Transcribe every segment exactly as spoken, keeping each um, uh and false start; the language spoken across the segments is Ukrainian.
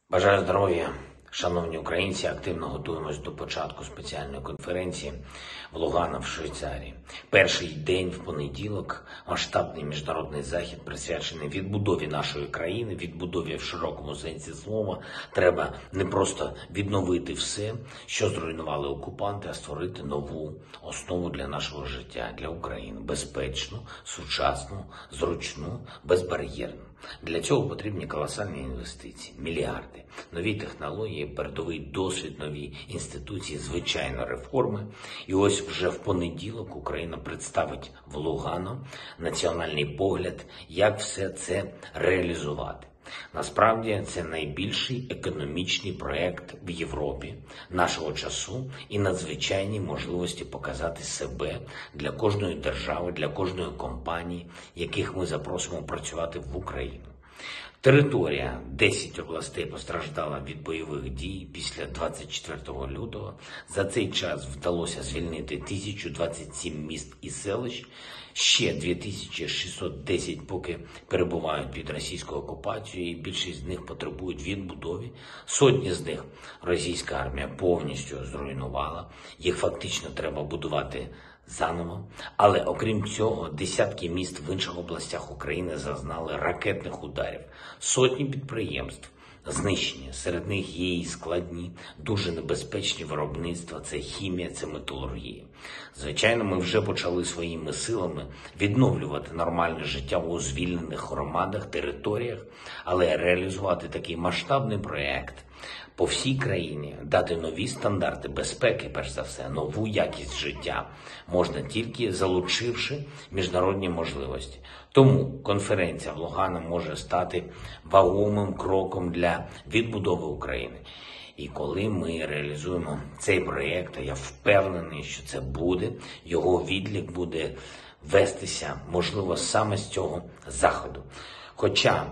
Бажаю здоров'я, шановні українці. Активно готуємось до початку спеціальної конференції в Лугано в Швейцарії. Перший день в понеділок масштабний міжнародний захід, присвячений відбудові нашої країни, відбудові в широкому сенсі слова. Треба не просто відновити все, що зруйнували окупанти, а створити нову основу для нашого життя, для України. Безпечну, сучасну, зручну, безбар'єрну. Для цього потрібні колосальні інвестиції, мільярди, нові технології, передовий досвід, нові інституції, звичайно, реформи. І ось вже в понеділок Україна представить в Лугано національний погляд, як все це реалізувати. Насправді, це найбільший економічний проєкт в Європі нашого часу і надзвичайні можливості показати себе для кожної держави, для кожної компанії, яких ми запросимо працювати в Україну. Територія десять областей постраждала від бойових дій після двадцять четвертого лютого. За цей час вдалося звільнити тисячу двадцять сім міст і селищ. Ще дві тисячі шістсот десять поки перебувають під російською окупацією, і більшість з них потребують відбудови. Сотні з них російська армія повністю зруйнувала. Їх фактично треба будувати заново. Але окрім цього, десятки міст в інших областях України зазнали ракетних ударів. Сотні підприємств знищені. Серед них є і складні, дуже небезпечні виробництва. Це хімія, це металургія. Звичайно, ми вже почали своїми силами відновлювати нормальне життя у звільнених громадах, територіях, але реалізувати такий масштабний проєкт по всій країні, дати нові стандарти безпеки, перш за все, нову якість життя можна тільки залучивши міжнародні можливості. Тому конференція в Лугано може стати вагомим кроком для відбудови України. І коли ми реалізуємо цей проєкт, я впевнений, що це буде, його відлік буде вестися, можливо, саме з цього заходу. Хоча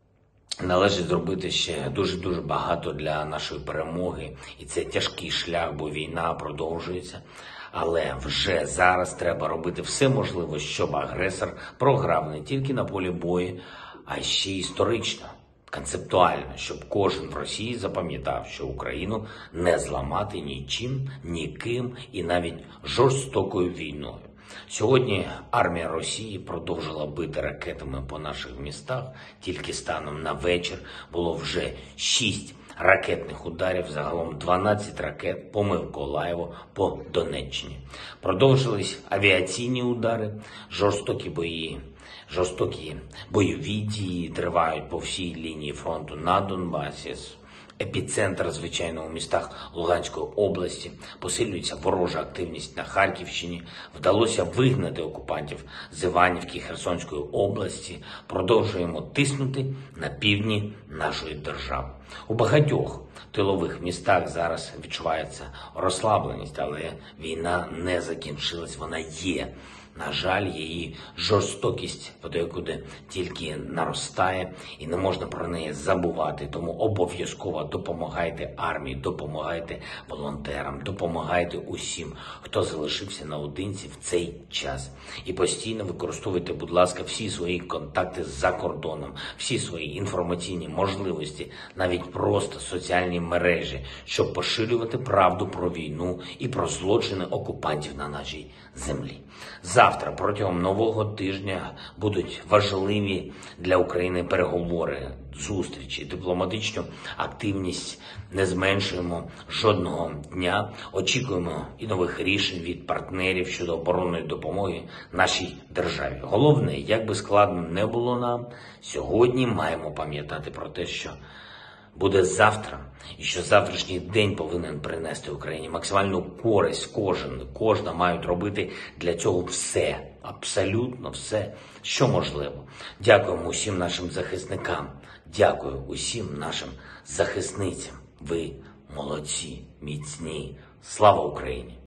належить зробити ще дуже-дуже багато для нашої перемоги, і це тяжкий шлях, бо війна продовжується. Але вже зараз треба робити все можливе, щоб агресор програв не тільки на полі бою, а ще й історично, концептуально, щоб кожен в Росії запам'ятав, що Україну не зламати нічим, ніким і навіть жорстокою війною. Сьогодні армія Росії продовжила бити ракетами по наших містах. Тільки станом на вечір було вже шість ракетних ударів, загалом дванадцять ракет по Миколаєву, по Донеччині. Продовжились авіаційні удари, жорстокі бої, жорстокі бойові дії тривають по всій лінії фронту на Донбасі. Епіцентр, звичайно, у містах Луганської області. Посилюється ворожа активність на Харківщині. Вдалося вигнати окупантів з Іванівки Херсонської області. Продовжуємо тиснути на півдні нашої держави. У багатьох тилових містах зараз відчувається розслабленість, але війна не закінчилась, вона є. На жаль, її жорстокість подекуди тільки наростає і не можна про неї забувати. Тому обов'язково допомагайте армії, допомагайте волонтерам, допомагайте усім, хто залишився наодинці в цей час. І постійно використовуйте, будь ласка, всі свої контакти за кордоном, всі свої інформаційні можливості, навіть просто соціальні мережі, щоб поширювати правду про війну і про злочини окупантів на нашій землі. Завтра, протягом нового тижня, будуть важливі для України переговори, зустрічі, дипломатичну активність не зменшуємо жодного дня. Очікуємо і нових рішень від партнерів щодо оборонної допомоги нашій державі. Головне, як би складно не було нам, сьогодні маємо пам'ятати про те, що буде завтра, і що завтрашній день повинен принести Україні максимальну користь. Кожен, кожна мають робити для цього все, абсолютно все, що можливо. Дякуємо усім нашим захисникам, дякую усім нашим захисницям. Ви молодці, міцні. Слава Україні!